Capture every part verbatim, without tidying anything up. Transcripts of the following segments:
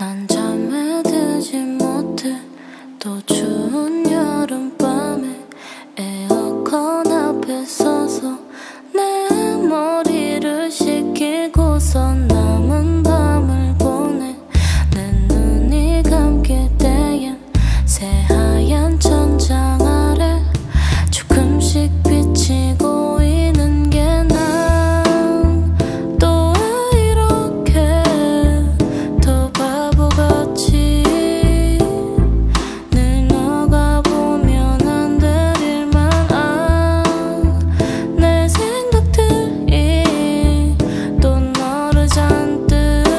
난 잠에 들지 못해. 또 추운 여름밤에 에어컨 앞에 서서 내 머리를 식히고서 남은 밤을 보내. 내 눈이 감길 때엔 새하얀 천장 아래 조금씩 빛이 고이는 게 난 또 왜 이렇게 더 바보같이 늘 너가 보면 안 될 일만 아 내 생각들이 또 너를 잔뜩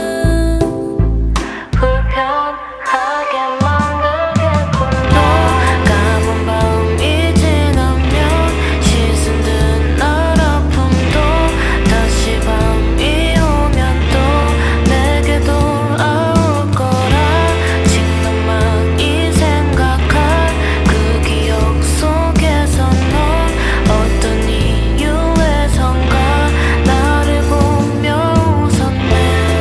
불편하게 만들겠군. 또 가본 밤이 지나면 씻은 듯 날 아픔도 다시 밤이 오면 또 내게 돌아올 거라. 지금 많이 생각할 그 기억 속에서 넌 어떤 이유에선가 나를 보며 웃었네.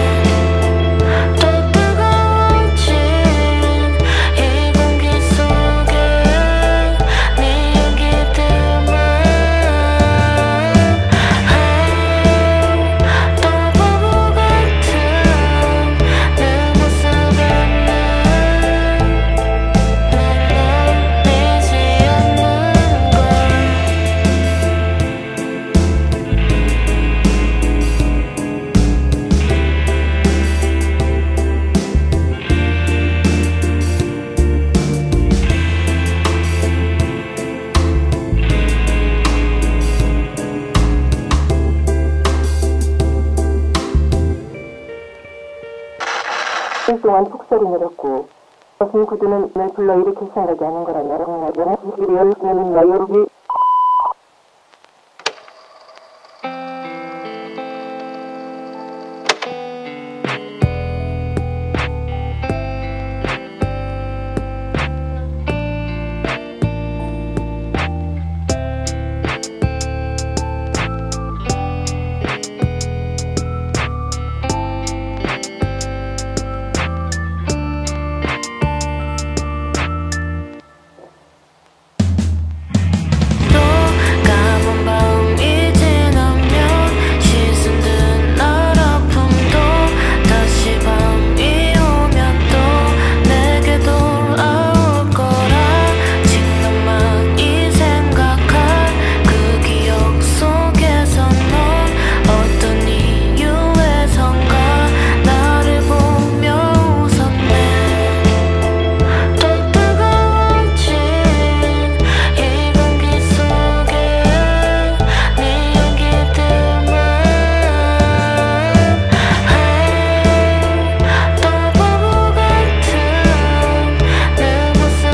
또 뜨거워진 이 공기 속에 네 향기 때문에 또 바보 같은 내 모습에 넌 믿지 않는 걸. 일 동안 폭설이 내렸고 무슨 구두는 날 불러일으킬 생각이 하는 거라면 나는 이리얼 그는 나요르기 또 가본 밤이 지나면 씻은 듯 날 아픔도 다시 밤이 오면 또 내게 돌아올 거라. 지금 많이 생각할 그 기억 속에서 넌 어떤 이유에선가 나를 보며 웃었네. 또 뜨거워진 이 공기 속에 네 향기 때문에 또 바보 같은 내 모습에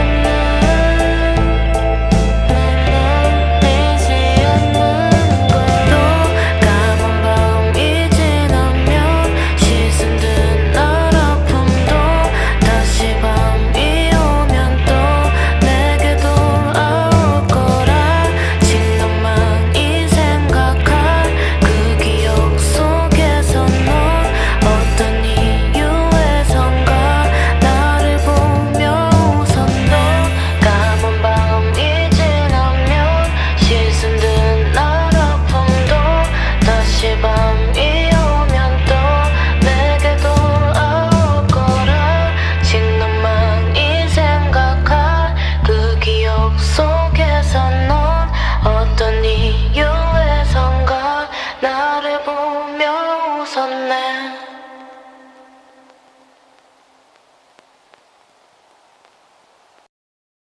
넌 믿지 않는 걸. 또 가본 밤이 지나면 씻은 듯 날 아픔도 다시 밤이 오면 또 내게 돌아올 거라. 지금 많이 생각할 그 기억 속에서 넌 어떤 이유에선가 나를 보며 웃었네. 가본 밤이 지나면 씻은 듯 날 아픔도 다시 밤이 오면 또 내게 돌아올 거라. 지금 많이 생각할 그 기억 속에서 넌 어떤 이유에선가 나를 보며 웃었네.